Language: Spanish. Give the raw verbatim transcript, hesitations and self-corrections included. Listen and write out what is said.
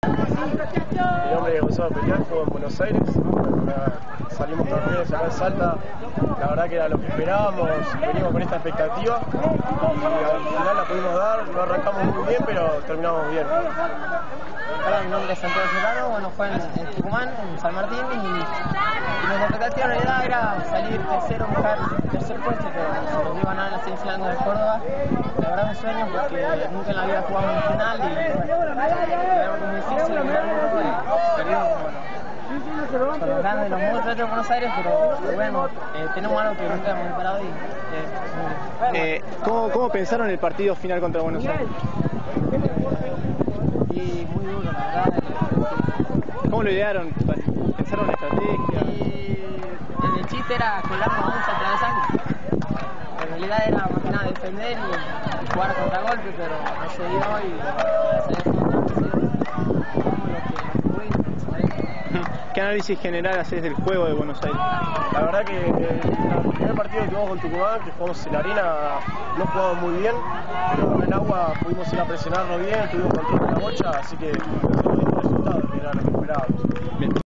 Mi nombre es Gonzalo Pelián, juego en Buenos Aires. Salimos campeones acá en Salta. La verdad que era lo que esperábamos, venimos con esta expectativa y al final la pudimos dar. No arrancamos muy bien, pero terminamos bien. Hola, mi nombre es Santiago Serrano, bueno, fue en, en Tucumán, en San Martín, y, y nuestra expectativa en realidad era salir tercero, buscar tercer puesto, pero se nos dio ganar la semifinal de Córdoba. La verdad es un sueño porque nunca en la vida jugamos en final y era muy difícil lograrlo y perdimos bueno, con los grandes de los monstruos de Buenos Aires, pero, pero bueno, eh, tenemos algo que nunca hemos esperado y eh, eh, ¿cómo, ¿Cómo pensaron el partido final contra Buenos Aires? Y muy duro, la verdad. ¿Cómo lo idearon? ¿Pensaron la estrategia? Y el chiste era colarnos mucho al travesaño. En realidad era más que nada defender y jugar a contragolpe, pero no se dio y se dejó. ¿Qué análisis general haces del juego de Buenos Aires? La verdad que eh, el primer partido que jugamos con Tucumán, que jugamos en la arena, no jugamos muy bien, pero en agua pudimos ir a presionarnos bien, tuvimos control de la bocha, así que el resultado que era lo que esperábamos. Bien.